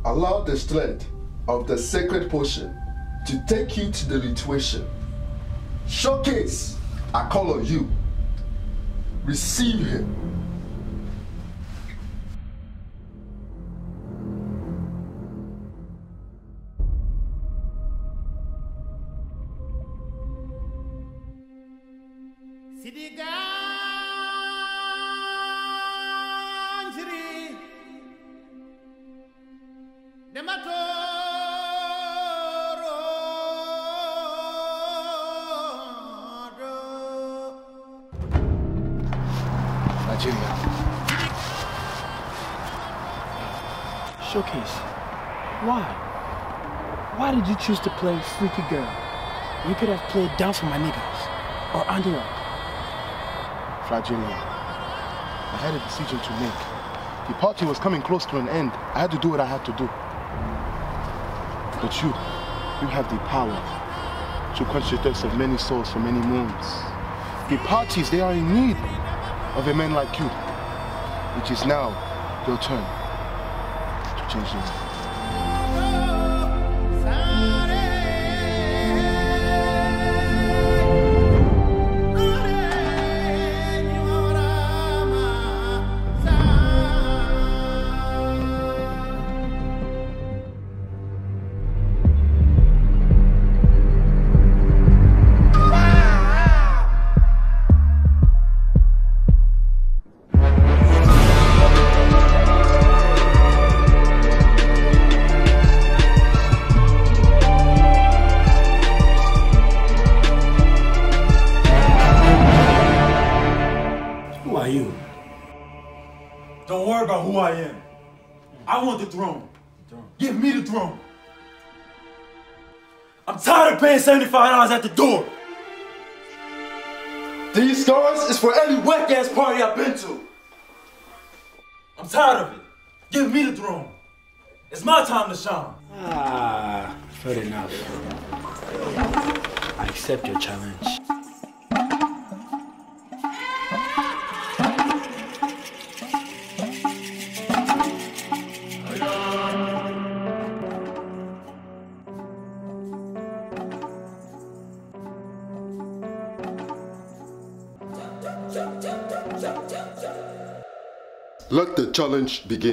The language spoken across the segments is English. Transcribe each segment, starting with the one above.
Allow the strength of the sacred potion to take you to the rituation. Showcase, I call on you. Receive him. Showcase, why? Why did you choose to play Freaky Girl? You could have played Down for My Niggas or Underdog. Flagella, I had a decision to make. The party was coming close to an end. I had to do what I had to do. But you have the power to quench the thirst of many souls for many moons. The parties, they are in need of a man like you. It is now your turn to change the world. Don't worry about who I am. I want the throne. Give me the throne. I'm tired of paying $75 at the door. These scars is for every whack-ass party I've been to. I'm tired of it. Give me the throne. It's my time to shine. Fair enough. I accept your challenge. Let the challenge begin.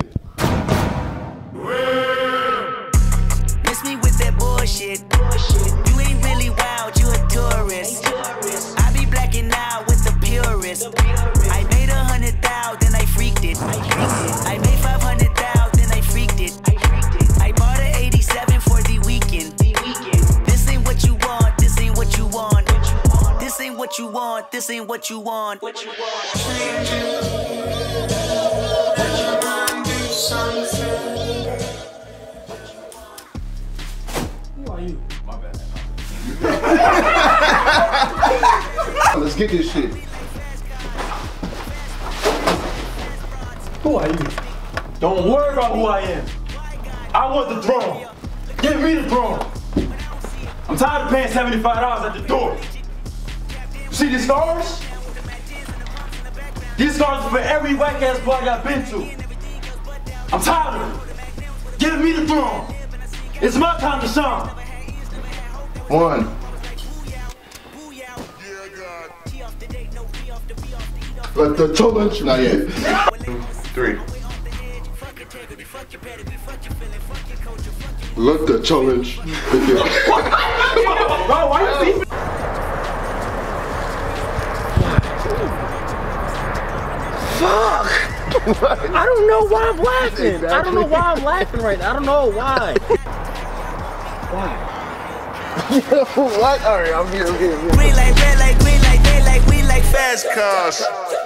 Miss me with that bullshit. You ain't really wild, you a tourist. I be blacking out with the purist. I made 100,000, then I freaked it. I made 500,000, then I freaked it. I bought an 87 for the weekend. This ain't what you want, this ain't what you want. This ain't what you want, this ain't what you want. Who are you? My bad. Let's get this shit. Who are you? Don't worry about who I am. I want the throne. Give me the throne. I'm tired of paying $75 at the door. You see these scars? These scars are for every whack-ass party I've been to. I'm tired of it. Give me the throne. It's my time to shine. 1. Let the challenge not yet. 3. Let the challenge begin. Bro, why you beefing? Fuck! I don't know why I'm laughing. Exactly. I don't know why I'm laughing right now. I don't know why. Why? What? Alright, I'm here. Green light, red light, green light, they like, we like fast cars.